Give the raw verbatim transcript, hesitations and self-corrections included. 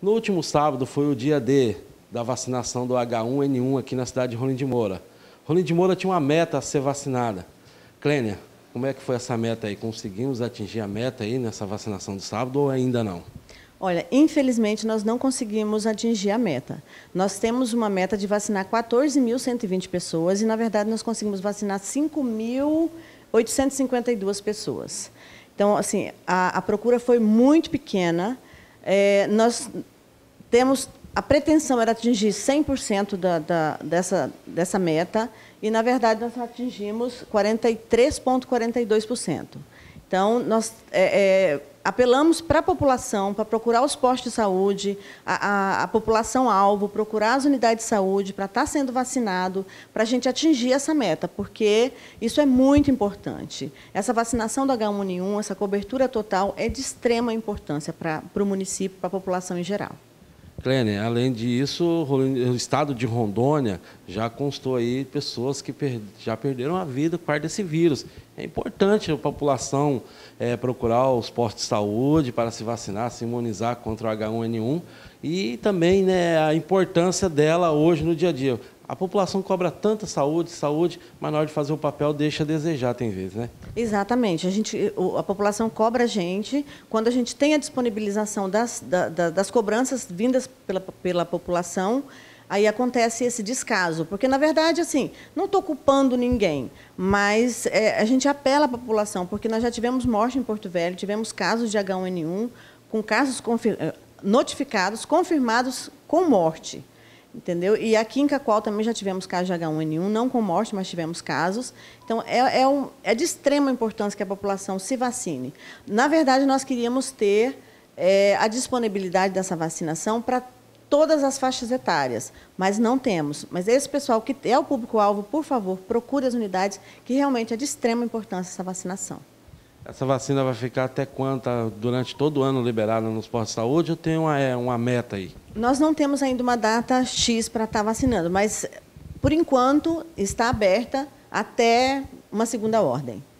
No último sábado foi o dia D da vacinação do H um N um aqui na cidade de Rolim de Moura. Rolim de Moura tinha uma meta a ser vacinada. Clênia, como é que foi essa meta aí? Conseguimos atingir a meta aí nessa vacinação do sábado ou ainda não? Olha, infelizmente nós não conseguimos atingir a meta. Nós temos uma meta de vacinar quatorze mil cento e vinte pessoas e, na verdade, nós conseguimos vacinar cinco mil oitocentas e cinquenta e duas pessoas. Então, assim, a, a procura foi muito pequena. É, nós temos... A pretensão era atingir cem por cento da, da, dessa, dessa meta e, na verdade, nós atingimos quarenta e três vírgula quarenta e dois por cento. Então, nós é, é, apelamos para a população, para procurar os postos de saúde, a, a, a população-alvo, procurar as unidades de saúde para estar sendo vacinado, para a gente atingir essa meta, porque isso é muito importante. Essa vacinação do H um N um, essa cobertura total, é de extrema importância para, para o município, para a população em geral. Clênia, além disso, o estado de Rondônia já constou aí pessoas que per, já perderam a vida por parte desse vírus. É importante a população é, procurar os postos de saúde para se vacinar, se imunizar contra o H um N um e também, né, a importância dela hoje no dia a dia. A população cobra tanta saúde, saúde, mas na hora de fazer o papel deixa a desejar, tem vezes, né? Exatamente. A, gente, a população cobra a gente quando a gente tem a disponibilização das, da, das cobranças vindas pela, pela população, aí acontece esse descaso. Porque, na verdade, assim, não estou culpando ninguém, mas é, a gente apela à população, porque nós já tivemos morte em Porto Velho, tivemos casos de H um N um, com casos confir, notificados, confirmados com morte. Entendeu? E aqui em Cacoal também já tivemos casos de H um N um, não com morte, mas tivemos casos. Então, é, é, um, é de extrema importância que a população se vacine. Na verdade, nós queríamos ter é, a disponibilidade dessa vacinação para todas as faixas etárias, mas não temos. Mas esse pessoal que é o público-alvo, por favor, procure as unidades, que realmente é de extrema importância essa vacinação. Essa vacina vai ficar até quando? Durante todo o ano liberada nos postos de saúde ou tem uma, uma meta aí? Nós não temos ainda uma data X para estar vacinando, mas, por enquanto, está aberta até uma segunda ordem.